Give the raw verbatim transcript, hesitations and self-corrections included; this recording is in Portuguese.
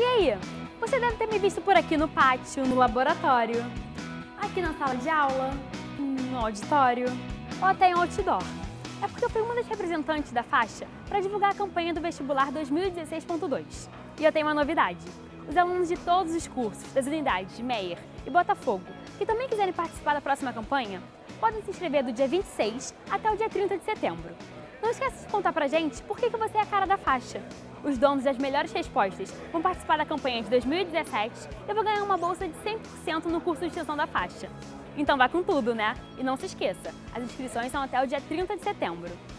E aí? Você deve ter me visto por aqui no pátio, no laboratório, aqui na sala de aula, no auditório ou até em outdoor. É porque eu fui uma das representantes da faixa para divulgar a campanha do vestibular dois mil e dezesseis ponto dois. E eu tenho uma novidade. Os alunos de todos os cursos das unidades de Meier e Botafogo, que também quiserem participar da próxima campanha, podem se inscrever do dia vinte e seis até o dia trinta de setembro. Não esqueça de contar pra gente por que que você é a cara da faixa. Os donos das melhores respostas vão participar da campanha de dois mil e dezessete e vão ganhar uma bolsa de cem por cento no curso de extensão da faixa. Então vá com tudo, né? E não se esqueça, as inscrições são até o dia trinta de setembro.